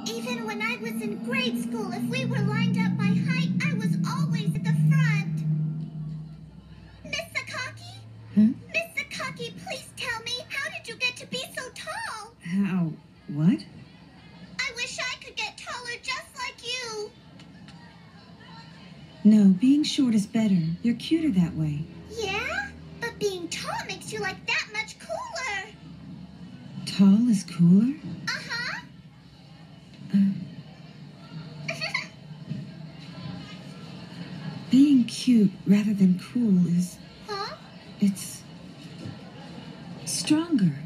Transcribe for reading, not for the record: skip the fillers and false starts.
Even when I was in grade school, if we were lined up by height, I was always at the front. Miss Sakaki? Miss Sakaki, please tell me, how did you get to be so tall? How? What? I wish I could get taller just like you. No, being short is better. You're cuter that way. Yeah? But being tall makes you like that much cooler. Tall is cooler? Uh-huh. Being cute rather than cool is... Huh? It's... stronger.